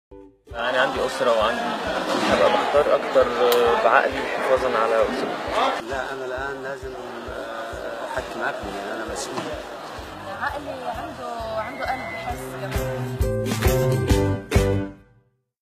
أنا عندي أسرة وعندي هبقى بختار أكتر بعقلي حفاظا على أسرتي. لا أنا الآن لازم أحكم عقلي، يعني أنا مسؤول. عقلي عنده